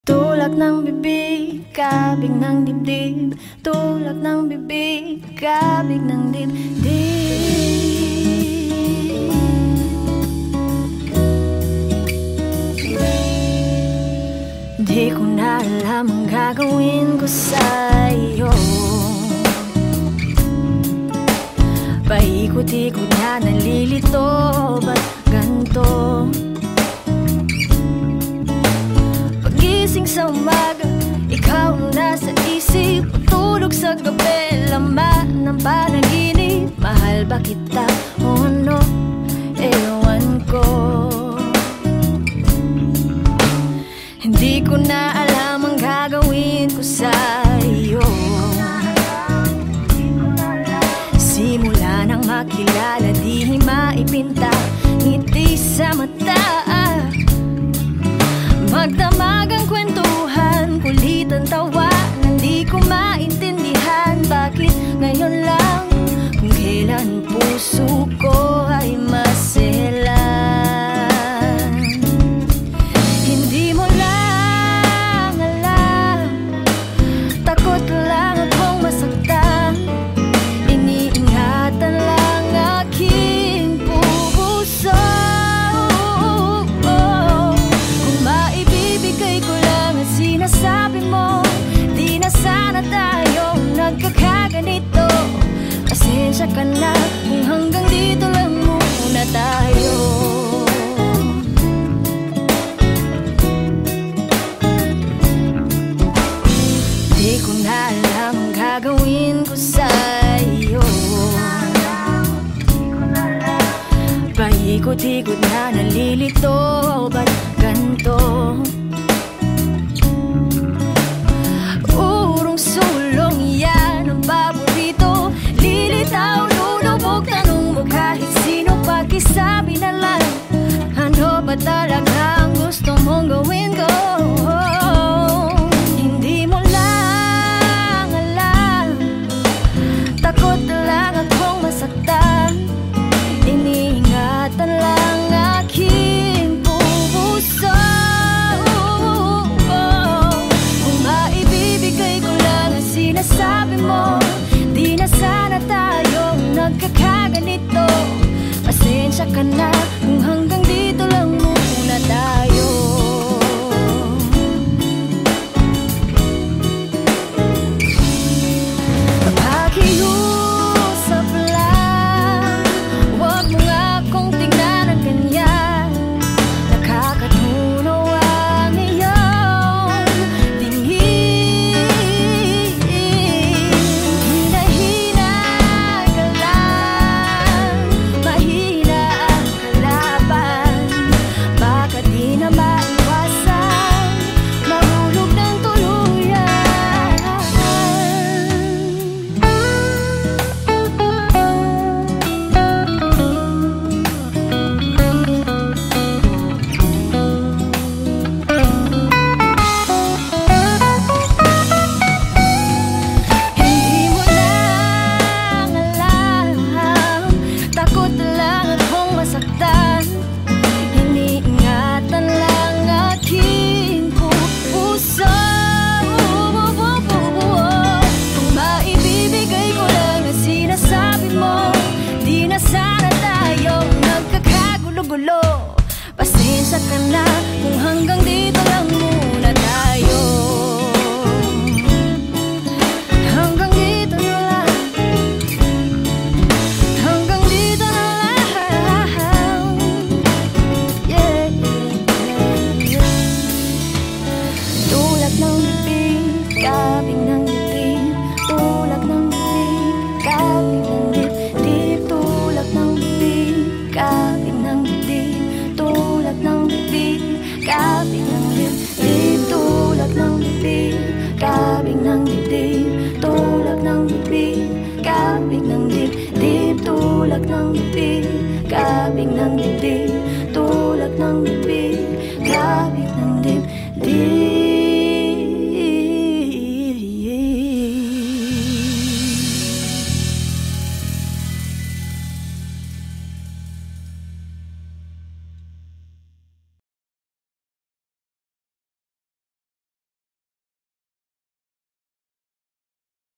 Tulak ng bibig, kabig ng dibdib. Tulak ng bibig, kabig ng dibdib. Di ko na alam ang gagawin ko sa'yo. Paikot-ikot na nalilito, ba't ganito? Pagising sa umaga, ikaw ang nasa isip. Pagtulog sa gabi, laman ng panaginip. Mahal ba kita o ano? Ewan ko. Hindi ko na alam ang gagawin ko sa'yo. Simula nang makilala, di maipinta ngiti sa mata. Magdamag ang kwentuhan, kulit ang tawa. Hindi ko maintindihan bakit ngayon lang, kung kailan puso ko ay maselan. Hindi mo lang alam, takot lang akong masaktan. Iniingatan lang aking puso. Kung maibibigay ko lang ang sinasabi mo, di na sana tayo nagkakaganito. Pasensya ka na kung hanggang dito lang muna tayo. Di ko na alam ang gagawin ko sa'yo. Paikot-ikot na nalilito, ba't ganito? Urong sulong yan ang paborito. Lilitaw, lulubog, tanong mo kahit sino. Pakisabi na lang, ano ba talaga ang gusto mong gawin ko? Hindi mo lang alam, takot lang akong masaktan. Iniingatan lang aking puso. Kung maibibigay ko lang ang sinasabi mo, di na sana tayo nagkakaganito. Pasensya ka na kung hanggang dito lang muna tayo. Pakiusap lang, huwag mo nga akong tingnan ng ganyan. Nakakatunaw ang iyong tingin. Hina-hina ka lang, mahina ang kalaban. Baka di na maiwasan, mahulog ng tuluyan. Hindi mo lang alam, takot lang akong masaktan. Iniingatan lang aking puso. Kung maibibigay ko lang ang sinasabi mo, di na sana tayo nagkakagulo-gulo. Pasensya ka na kung hanggang dito lang muna tayo. Hanggang dito na lang, hanggang dito na lang. Yeah, yeah, yeah. Tulak ng bibig, kabig ng dibdib. Tulak ng bibig, kabig ng dibdib. Tulak ng bibig, kabig ng dibdib. Tulak ng bibig, kabig ng dibdib. Tulak ng bibig, kabig ng dibdib. Tulak ng bibig, kabig ng dibdib. Tulak ng bibig, kabig ng dibdib.